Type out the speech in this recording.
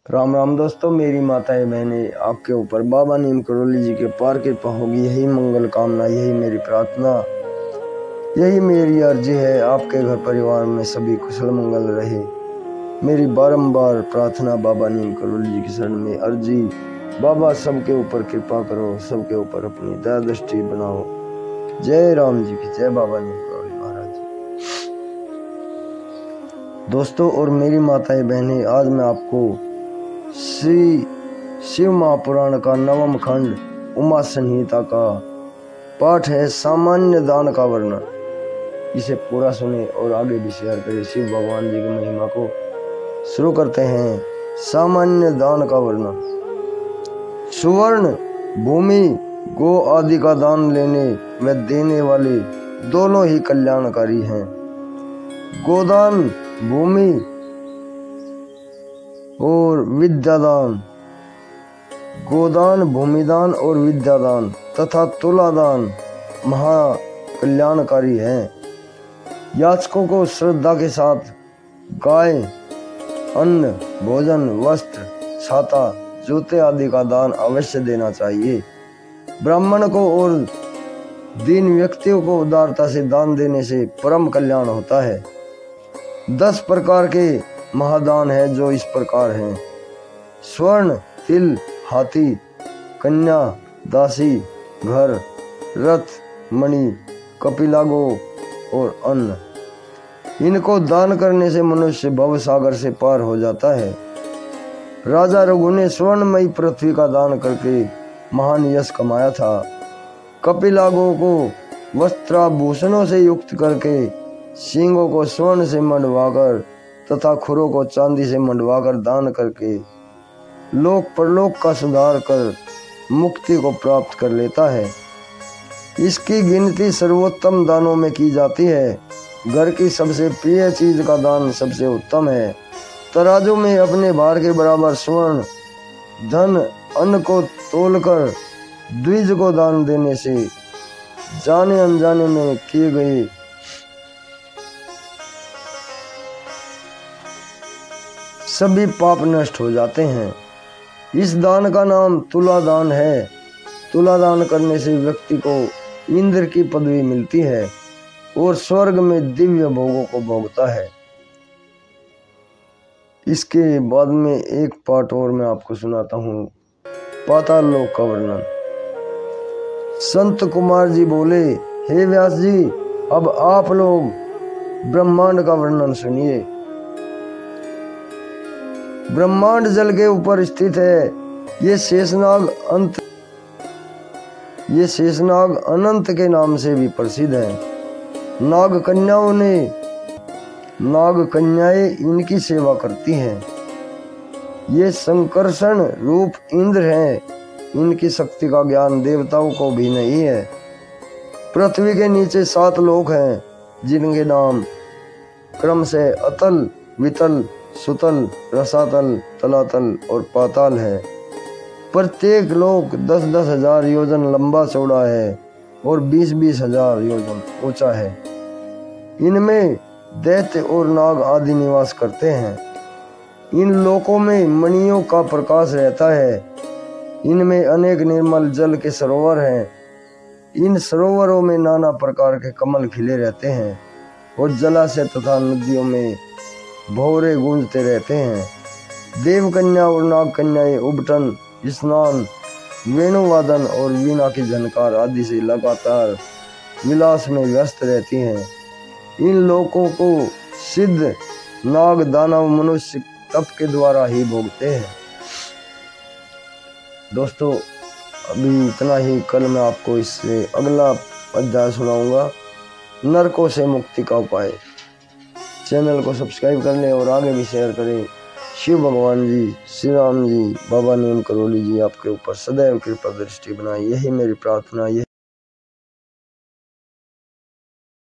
राम राम दोस्तों, मेरी माताएं बहनें, आपके ऊपर बाबा नीम करोली जी के पार कृपा होगी। यही मंगल कामना, यही मेरी प्रार्थना, यही मेरी अर्जी है। आपके घर परिवार में सभी कुशल मंगल रहे। मेरी बारंबार प्रार्थना बाबा नीम करोली जी की शरण में अर्जी, बाबा सबके ऊपर कृपा करो, सबके ऊपर अपनी दया दृष्टि बनाओ। जय राम जी की जय, बाबा नीम करोली महाराज जी। दोस्तों और मेरी माताएं बहनें, आज मैं आपको श्री शिव महापुराण का 9वां खंड उमा संहिता का पाठ है, सामान्य दान का वर्णन। इसे पूरा सुने और आगे भी शेयर करें। शिव भगवान जी की महिमा को शुरू करते हैं। सामान्य दान का वर्णन। सुवर्ण भूमि गो आदि का दान लेने व देने वाले दोनों ही कल्याणकारी हैं। गोदान भूमि और विद्यादान, गोदान भूमिदान और विद्यादान तथा तुलादान महाकल्याणकारी हैं। याचकों को श्रद्धा के साथ गाय, अन्न, भोजन, वस्त्र, छाता, जूते आदि का दान अवश्य देना चाहिए। ब्राह्मण को और दीन व्यक्तियों को उदारता से दान देने से परम कल्याण होता है। 10 प्रकार के महादान है जो इस प्रकार हैं। स्वर्ण, तिल, हाथी, कन्या, दासी, घर, रथ, मणि, कपिलागो और अन्न। इनको दान करने से मनुष्य भव सागर से पार हो जाता है। राजा रघु ने स्वर्णमयी पृथ्वी का दान करके महान यश कमाया था। कपिलागो को वस्त्राभूषणों से युक्त करके, सींगों को स्वर्ण से मंडवाकर तथा खुरों को चांदी से मंडवाकर दान करके लोक परलोक का सुधार कर मुक्ति को प्राप्त कर लेता है। इसकी गिनती सर्वोत्तम दानों में की जाती है। घर की सबसे प्रिय चीज का दान सबसे उत्तम है। तराजू में अपने भार के बराबर स्वर्ण, धन, अन्न को तोलकर द्विज को दान देने से जाने अनजाने में किए गए सभी पाप नष्ट हो जाते हैं। इस दान का नाम तुलादान है। तुलादान करने से व्यक्ति को इंद्र की पदवी मिलती है और स्वर्ग में दिव्य भोगों को भोगता है। इसके बाद में एक पाठ और मैं आपको सुनाता हूँ, पाताल लोक का वर्णन। संत कुमार जी बोले, हे व्यास जी, अब आप लोग ब्रह्मांड का वर्णन सुनिए। ब्रह्मांड जल के ऊपर स्थित है। ये शेषनाग अनंत के नाम से भी प्रसिद्ध है। नाग कन्याएं इनकी सेवा करती हैं। ये संकर्षण रूप इंद्र हैं। इनकी शक्ति का ज्ञान देवताओं को भी नहीं है। पृथ्वी के नीचे 7 लोक हैं, जिनके नाम क्रम से अतल, वितल, सुतल, रसातल, तलातल और पाताल है। प्रत्येक लोक 10-10 हजार योजन लंबा चौड़ा है और 20-20 हजार योजन ऊंचा है। इनमें दैत्य और नाग आदि निवास करते हैं। इन लोकों में मणियों का प्रकाश रहता है। इनमें अनेक निर्मल जल के सरोवर हैं। इन सरोवरों में नाना प्रकार के कमल खिले रहते हैं और जलाशय तथा नदियों में भौरे गूंजते रहते हैं। देव कन्या और नाग कन्याएं उबटन, स्नान, वेणुवादन और वीणा की झनकार आदि से लगातार विलास में व्यस्त रहती हैं। इन लोकों को सिद्ध, नाग, दानव, मनुष्य तप के द्वारा ही भोगते हैं। दोस्तों, अभी इतना ही। कल मैं आपको इससे अगला अध्याय सुनाऊंगा, नरकों से मुक्ति का उपाय। चैनल को सब्सक्राइब कर लें और आगे भी शेयर करें। शिव भगवान जी, श्री राम जी, बाबा नीम करोली जी आपके ऊपर सदैव कृपा दृष्टि बनाए, यही मेरी प्रार्थना।